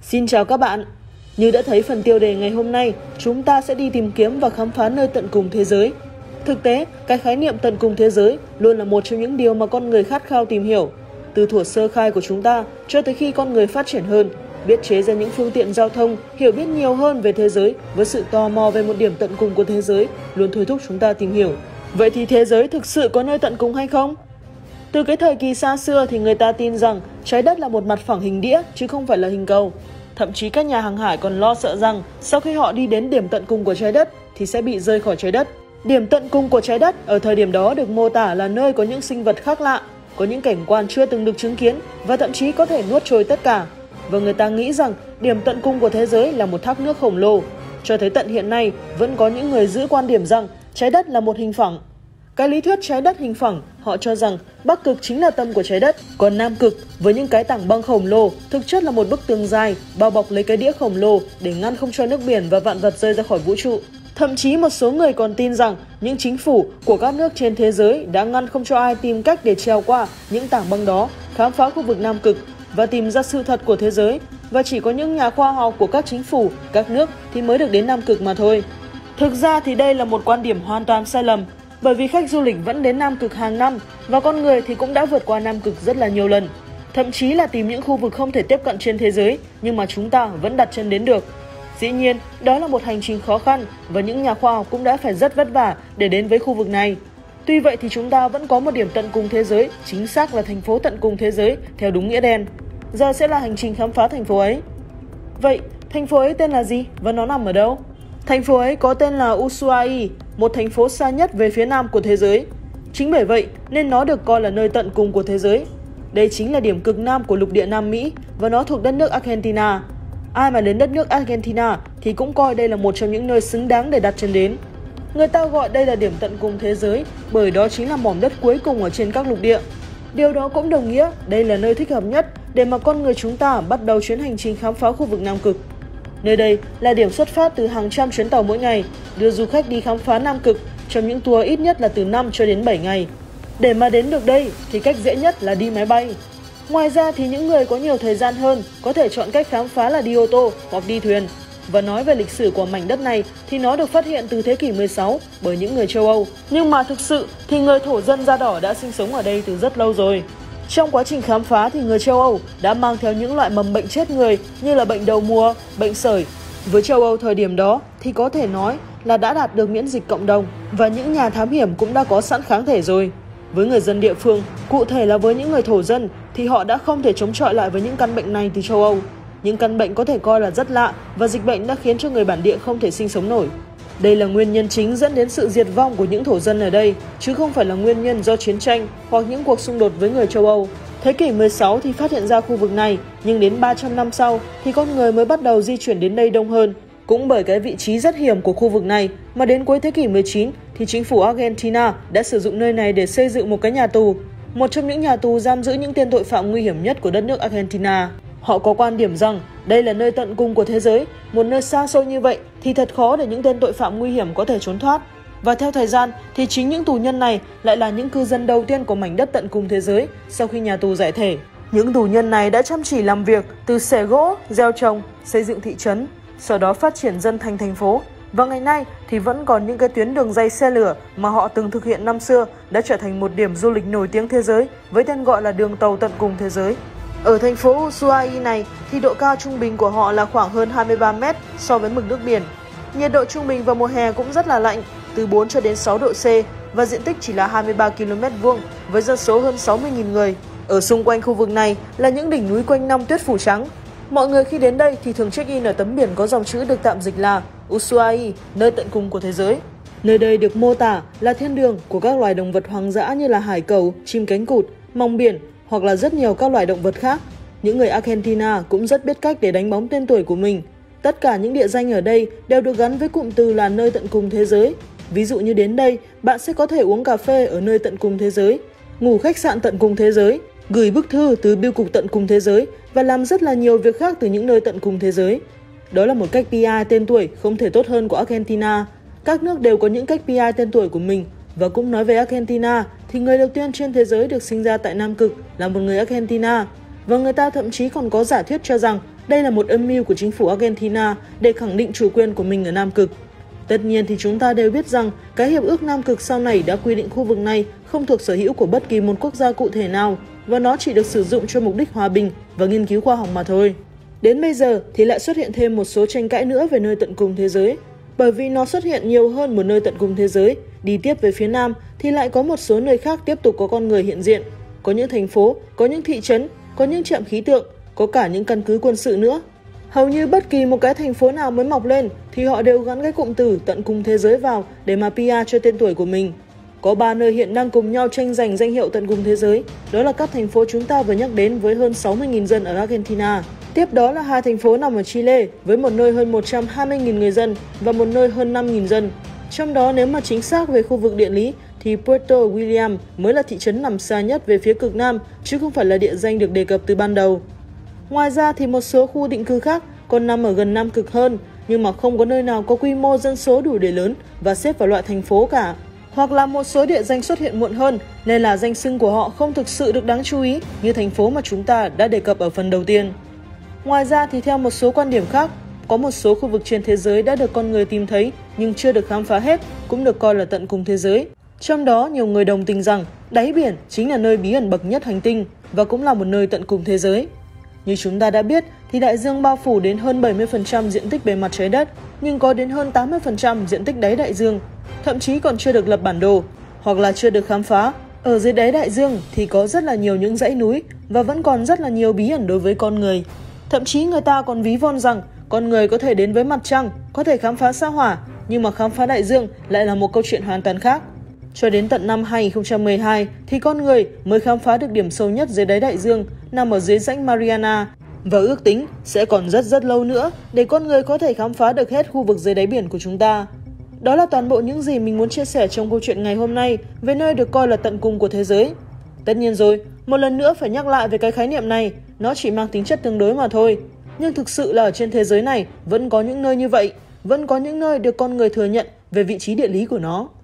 Xin chào các bạn. Như đã thấy phần tiêu đề ngày hôm nay, chúng ta sẽ đi tìm kiếm và khám phá nơi tận cùng thế giới. Thực tế, cái khái niệm tận cùng thế giới luôn là một trong những điều mà con người khát khao tìm hiểu. Từ thuở sơ khai của chúng ta cho tới khi con người phát triển hơn, biết chế ra những phương tiện giao thông, hiểu biết nhiều hơn về thế giới với sự tò mò về một điểm tận cùng của thế giới luôn thôi thúc chúng ta tìm hiểu. Vậy thì thế giới thực sự có nơi tận cùng hay không? Từ cái thời kỳ xa xưa thì người ta tin rằng trái đất là một mặt phẳng hình đĩa chứ không phải là hình cầu. Thậm chí các nhà hàng hải còn lo sợ rằng sau khi họ đi đến điểm tận cùng của trái đất thì sẽ bị rơi khỏi trái đất. Điểm tận cùng của trái đất ở thời điểm đó được mô tả là nơi có những sinh vật khác lạ, có những cảnh quan chưa từng được chứng kiến và thậm chí có thể nuốt trôi tất cả. Và người ta nghĩ rằng điểm tận cùng của thế giới là một thác nước khổng lồ. Cho tới tận hiện nay, vẫn có những người giữ quan điểm rằng trái đất là một hình phẳng. Cái lý thuyết trái đất hình phẳng, họ cho rằng Bắc cực chính là tâm của trái đất, còn Nam cực với những cái tảng băng khổng lồ thực chất là một bức tường dài bao bọc lấy cái đĩa khổng lồ để ngăn không cho nước biển và vạn vật rơi ra khỏi vũ trụ. Thậm chí một số người còn tin rằng những chính phủ của các nước trên thế giới đã ngăn không cho ai tìm cách để trèo qua những tảng băng đó, khám phá khu vực Nam cực và tìm ra sự thật của thế giới, và chỉ có những nhà khoa học của các chính phủ, các nước thì mới được đến Nam cực mà thôi. Thực ra thì đây là một quan điểm hoàn toàn sai lầm, bởi vì khách du lịch vẫn đến Nam cực hàng năm và con người thì cũng đã vượt qua Nam cực rất là nhiều lần. Thậm chí là tìm những khu vực không thể tiếp cận trên thế giới nhưng mà chúng ta vẫn đặt chân đến được. Dĩ nhiên, đó là một hành trình khó khăn và những nhà khoa học cũng đã phải rất vất vả để đến với khu vực này. Tuy vậy thì chúng ta vẫn có một điểm tận cùng thế giới, chính xác là thành phố tận cùng thế giới theo đúng nghĩa đen. Giờ sẽ là hành trình khám phá thành phố ấy. Vậy, thành phố ấy tên là gì và nó nằm ở đâu? Thành phố ấy có tên là Ushuaia, một thành phố xa nhất về phía nam của thế giới. Chính bởi vậy nên nó được coi là nơi tận cùng của thế giới. Đây chính là điểm cực nam của lục địa Nam Mỹ và nó thuộc đất nước Argentina. Ai mà đến đất nước Argentina thì cũng coi đây là một trong những nơi xứng đáng để đặt chân đến. Người ta gọi đây là điểm tận cùng thế giới bởi đó chính là mỏm đất cuối cùng ở trên các lục địa. Điều đó cũng đồng nghĩa đây là nơi thích hợp nhất để mà con người chúng ta bắt đầu chuyến hành trình khám phá khu vực Nam cực. Nơi đây là điểm xuất phát từ hàng trăm chuyến tàu mỗi ngày, đưa du khách đi khám phá Nam cực trong những tour ít nhất là từ 5 cho đến 7 ngày. Để mà đến được đây thì cách dễ nhất là đi máy bay. Ngoài ra thì những người có nhiều thời gian hơn có thể chọn cách khám phá là đi ô tô hoặc đi thuyền. Và nói về lịch sử của mảnh đất này thì nó được phát hiện từ thế kỷ 16 bởi những người châu Âu. Nhưng mà thực sự thì người thổ dân da đỏ đã sinh sống ở đây từ rất lâu rồi. Trong quá trình khám phá thì người châu Âu đã mang theo những loại mầm bệnh chết người như là bệnh đầu mùa, bệnh sởi. Với châu Âu thời điểm đó thì có thể nói là đã đạt được miễn dịch cộng đồng và những nhà thám hiểm cũng đã có sẵn kháng thể rồi. Với người dân địa phương, cụ thể là với những người thổ dân thì họ đã không thể chống chọi lại với những căn bệnh này từ châu Âu. Những căn bệnh có thể coi là rất lạ và dịch bệnh đã khiến cho người bản địa không thể sinh sống nổi. Đây là nguyên nhân chính dẫn đến sự diệt vong của những thổ dân ở đây, chứ không phải là nguyên nhân do chiến tranh hoặc những cuộc xung đột với người châu Âu. Thế kỷ 16 thì phát hiện ra khu vực này, nhưng đến 300 năm sau thì con người mới bắt đầu di chuyển đến đây đông hơn. Cũng bởi cái vị trí rất hiểm của khu vực này mà đến cuối thế kỷ 19 thì chính phủ Argentina đã sử dụng nơi này để xây dựng một cái nhà tù. Một trong những nhà tù giam giữ những tên tội phạm nguy hiểm nhất của đất nước Argentina. Họ có quan điểm rằng đây là nơi tận cùng của thế giới, một nơi xa xôi như vậy thì thật khó để những tên tội phạm nguy hiểm có thể trốn thoát. Và theo thời gian thì chính những tù nhân này lại là những cư dân đầu tiên của mảnh đất tận cùng thế giới sau khi nhà tù giải thể. Những tù nhân này đã chăm chỉ làm việc từ xẻ gỗ, gieo trồng, xây dựng thị trấn, sau đó phát triển dân thành thành phố. Và ngày nay thì vẫn còn những cái tuyến đường ray xe lửa mà họ từng thực hiện năm xưa đã trở thành một điểm du lịch nổi tiếng thế giới với tên gọi là đường tàu tận cùng thế giới. Ở thành phố Ushuaia này thì độ cao trung bình của họ là khoảng hơn 23 mét so với mực nước biển. Nhiệt độ trung bình vào mùa hè cũng rất là lạnh, từ 4 cho đến 6 độ C và diện tích chỉ là 23 km vuông với dân số hơn 60.000 người. Ở xung quanh khu vực này là những đỉnh núi quanh năm tuyết phủ trắng. Mọi người khi đến đây thì thường check-in ở tấm biển có dòng chữ được tạm dịch là Ushuaia, nơi tận cùng của thế giới. Nơi đây được mô tả là thiên đường của các loài động vật hoang dã như là hải cẩu, chim cánh cụt, mòng biển hoặc là rất nhiều các loài động vật khác. Những người Argentina cũng rất biết cách để đánh bóng tên tuổi của mình. Tất cả những địa danh ở đây đều được gắn với cụm từ là nơi tận cùng thế giới. Ví dụ như đến đây, bạn sẽ có thể uống cà phê ở nơi tận cùng thế giới, ngủ khách sạn tận cùng thế giới, gửi bức thư từ bưu cục tận cùng thế giới và làm rất là nhiều việc khác từ những nơi tận cùng thế giới. Đó là một cách PR tên tuổi không thể tốt hơn của Argentina. Các nước đều có những cách PR tên tuổi của mình. Và cũng nói về Argentina thì người đầu tiên trên thế giới được sinh ra tại Nam Cực là một người Argentina. Và người ta thậm chí còn có giả thuyết cho rằng Đây là một âm mưu của chính phủ Argentina để khẳng định chủ quyền của mình ở Nam Cực. Tất nhiên thì chúng ta đều biết rằng cái hiệp ước Nam Cực sau này đã quy định khu vực này không thuộc sở hữu của bất kỳ một quốc gia cụ thể nào và nó chỉ được sử dụng cho mục đích hòa bình và nghiên cứu khoa học mà thôi. Đến bây giờ thì lại xuất hiện thêm một số tranh cãi nữa về nơi tận cùng thế giới. Bởi vì nó xuất hiện nhiều hơn một nơi tận cùng thế giới, đi tiếp về phía Nam thì lại có một số nơi khác tiếp tục có con người hiện diện. Có những thành phố, có những thị trấn, có những trạm khí tượng, có cả những căn cứ quân sự nữa. Hầu như bất kỳ một cái thành phố nào mới mọc lên thì họ đều gắn cái cụm từ tận cùng thế giới vào để mà PR cho tên tuổi của mình. Có 3 nơi hiện đang cùng nhau tranh giành danh hiệu tận cùng thế giới, đó là các thành phố chúng ta vừa nhắc đến với hơn 60.000 dân ở Argentina. Tiếp đó là 2 thành phố nằm ở Chile với một nơi hơn 120.000 người dân và một nơi hơn 5.000 dân. Trong đó nếu mà chính xác về khu vực địa lý thì Puerto William mới là thị trấn nằm xa nhất về phía cực Nam chứ không phải là địa danh được đề cập từ ban đầu. Ngoài ra thì một số khu định cư khác còn nằm ở gần Nam Cực hơn nhưng mà không có nơi nào có quy mô dân số đủ để lớn và xếp vào loại thành phố cả. Hoặc là một số địa danh xuất hiện muộn hơn nên là danh xưng của họ không thực sự được đáng chú ý như thành phố mà chúng ta đã đề cập ở phần đầu tiên. Ngoài ra thì theo một số quan điểm khác, có một số khu vực trên thế giới đã được con người tìm thấy nhưng chưa được khám phá hết, cũng được coi là tận cùng thế giới. Trong đó nhiều người đồng tình rằng đáy biển chính là nơi bí ẩn bậc nhất hành tinh và cũng là một nơi tận cùng thế giới. Như chúng ta đã biết thì đại dương bao phủ đến hơn 70% diện tích bề mặt trái đất, nhưng có đến hơn 80% diện tích đáy đại dương, thậm chí còn chưa được lập bản đồ hoặc là chưa được khám phá. Ở dưới đáy đại dương thì có rất là nhiều những dãy núi và vẫn còn rất là nhiều bí ẩn đối với con người. Thậm chí người ta còn ví von rằng con người có thể đến với mặt trăng, có thể khám phá sao Hỏa, nhưng mà khám phá đại dương lại là một câu chuyện hoàn toàn khác. Cho đến tận năm 2012 thì con người mới khám phá được điểm sâu nhất dưới đáy đại dương, nằm ở dưới rãnh Mariana. Và ước tính sẽ còn rất lâu nữa để con người có thể khám phá được hết khu vực dưới đáy biển của chúng ta. Đó là toàn bộ những gì mình muốn chia sẻ trong câu chuyện ngày hôm nay về nơi được coi là tận cùng của thế giới. Tất nhiên rồi, một lần nữa phải nhắc lại về cái khái niệm này, nó chỉ mang tính chất tương đối mà thôi. Nhưng thực sự là ở trên thế giới này vẫn có những nơi như vậy, vẫn có những nơi được con người thừa nhận về vị trí địa lý của nó.